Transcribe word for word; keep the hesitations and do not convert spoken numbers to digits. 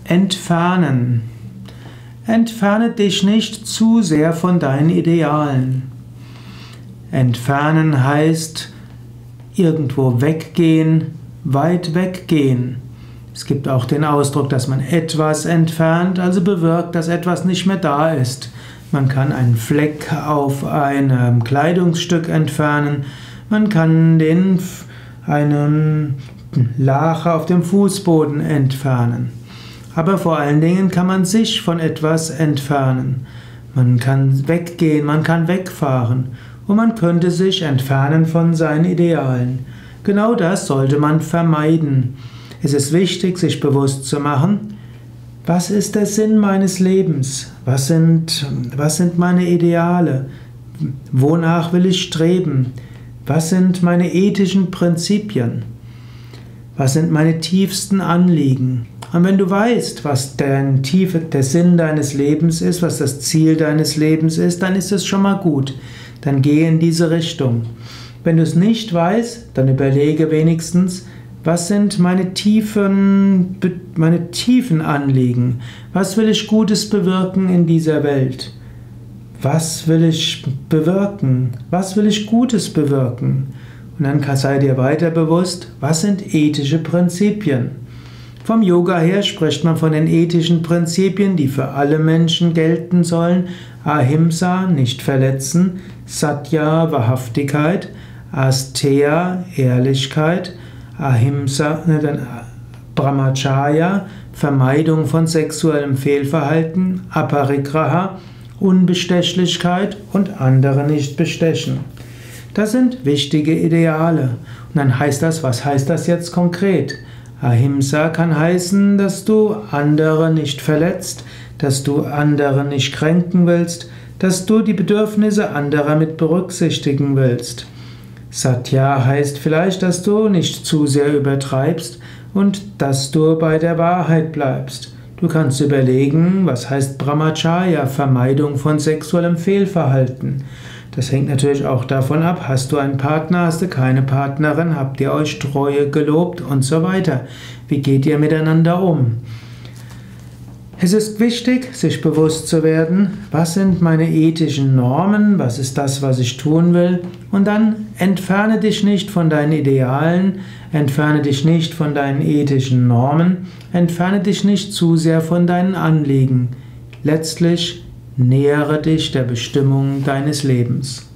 Entfernen. Entferne dich nicht zu sehr von deinen Idealen. Entfernen heißt irgendwo weggehen, weit weggehen. Es gibt auch den Ausdruck, dass man etwas entfernt, also bewirkt, dass etwas nicht mehr da ist. Man kann einen Fleck auf einem Kleidungsstück entfernen, man kann den, einen Lache auf dem Fußboden entfernen. Aber vor allen Dingen kann man sich von etwas entfernen. Man kann weggehen, man kann wegfahren und man könnte sich entfernen von seinen Idealen. Genau das sollte man vermeiden. Es ist wichtig, sich bewusst zu machen, was ist der Sinn meines Lebens? Was sind, was sind meine Ideale? Wonach will ich streben? Was sind meine ethischen Prinzipien? Was sind meine tiefsten Anliegen? Und wenn du weißt, was der, Tiefe, der Sinn deines Lebens ist, was das Ziel deines Lebens ist, dann ist es schon mal gut. Dann geh in diese Richtung. Wenn du es nicht weißt, dann überlege wenigstens, was sind meine tiefen, meine tiefen Anliegen? Was will ich Gutes bewirken in dieser Welt? Was will ich bewirken? Was will ich Gutes bewirken? Und dann sei dir weiter bewusst, was sind ethische Prinzipien? Vom Yoga her spricht man von den ethischen Prinzipien, die für alle Menschen gelten sollen. Ahimsa, nicht verletzen, Satya, Wahrhaftigkeit, Asteya, Ehrlichkeit, Ahimsa, Brahmacharya, Vermeidung von sexuellem Fehlverhalten, Aparigraha, Unbestechlichkeit und andere nicht bestechen. Das sind wichtige Ideale. Und dann heißt das, was heißt das jetzt konkret? Ahimsa kann heißen, dass du andere nicht verletzt, dass du andere nicht kränken willst, dass du die Bedürfnisse anderer mit berücksichtigen willst. Satya heißt vielleicht, dass du nicht zu sehr übertreibst und dass du bei der Wahrheit bleibst. Du kannst überlegen, was heißt Brahmacharya, Vermeidung von sexuellem Fehlverhalten. Das hängt natürlich auch davon ab, hast du einen Partner, hast du keine Partnerin, habt ihr euch Treue gelobt und so weiter. Wie geht ihr miteinander um? Es ist wichtig, sich bewusst zu werden, was sind meine ethischen Normen, was ist das, was ich tun will, und dann entferne dich nicht von deinen Idealen, entferne dich nicht von deinen ethischen Normen, entferne dich nicht zu sehr von deinen Anliegen. Letztlich nähere dich der Bestimmung deines Lebens.